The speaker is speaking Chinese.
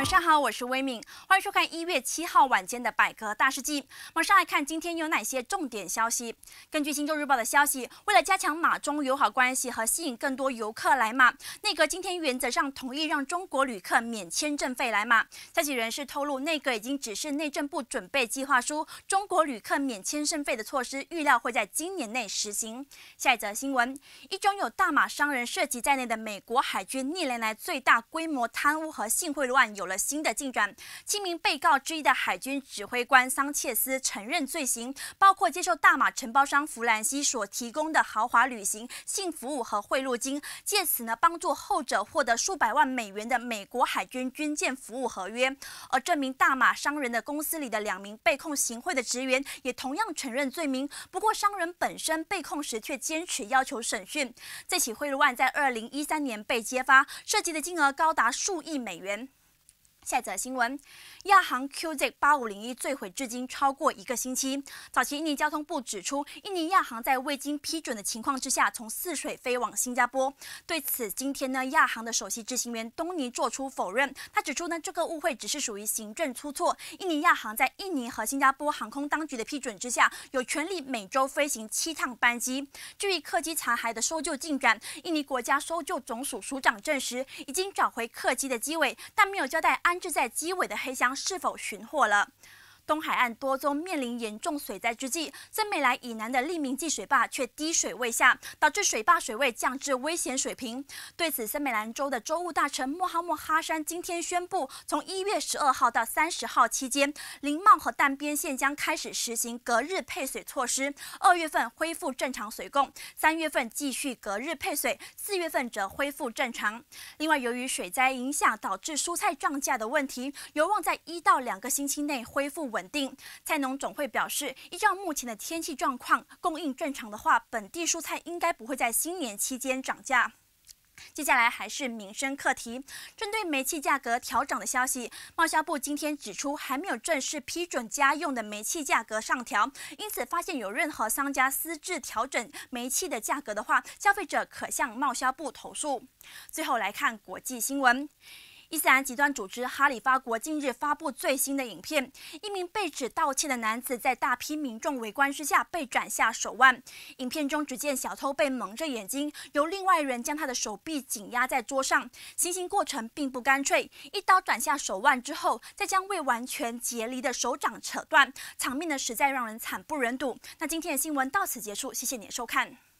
上好，我是威敏，欢迎收看1月7号晚间的百科大事记。马上来看今天有哪些重点消息。根据《星洲日报》的消息，为了加强马中友好关系和吸引更多游客来马，内阁今天原则上同意让中国旅客免签证费来马。消息人士透露，内阁已经指示内政部准备计划书，中国旅客免签证费的措施预料会在今年内实行。下一则新闻，一宗有大马商人涉及在内的美国海军历年来最大规模贪污和性贿赂案有了新的进展。7名被告之一的海军指挥官桑切斯承认罪行，包括接受大马承包商弗兰西所提供的豪华旅行、性服务和贿赂金，借此帮助后者获得数百万美元的美国海军军舰服务合约。而这名大马商人的公司里的2名被控行贿的职员也同样承认罪名，不过商人本身被控时却坚持要求审讯。这起贿赂案在2013年被揭发，涉及的金额高达数亿美元。下一则新闻，亚航 QZ8501 坠毁至今超过1个星期。早期印尼交通部指出，印尼亚航在未经批准的情况之下，从泗水飞往新加坡。对此，今天亚航的首席执行员东尼做出否认。他指出这个误会只是属于行政出错。印尼亚航在印尼和新加坡航空当局的批准之下，有权利每周飞行7趟班机。至于客机残骸的搜救进展，印尼国家搜救总署署长证实，已经找回客机的机尾，但没有交代安置在机尾的黑箱是否寻获了。东海岸多宗面临严重水灾之际，森美莱以南的利民济水坝却滴水未下，导致水坝水位降至危险水平。对此，森美兰州的州务大臣莫哈默哈山今天宣布，从1月12号到30号期间，林茂和淡边县将开始实行隔日配水措施。2月份恢复正常水供，3月份继续隔日配水，4月份则恢复正常。另外，由于水灾影响导致蔬菜涨价的问题，有望在1到2个星期内恢复稳定。菜农总会表示，依照目前的天气状况，供应正常的话，本地蔬菜应该不会在新年期间涨价。接下来还是民生课题，针对煤气价格调涨的消息，贸销部今天指出，还没有正式批准家用的煤气价格上调，因此发现有任何商家私自调整煤气的价格的话，消费者可向贸销部投诉。最后来看国际新闻。伊斯兰极端组织哈里发国近日发布最新的影片，一名被指盗窃的男子在大批民众围观之下被斩下手腕。影片中只见小偷被蒙着眼睛，由另外人将他的手臂紧压在桌上，行刑过程并不干脆，一刀斩下手腕之后，再将未完全解离的手掌扯断，场面实在让人惨不忍睹。那今天的新闻到此结束，谢谢你的收看。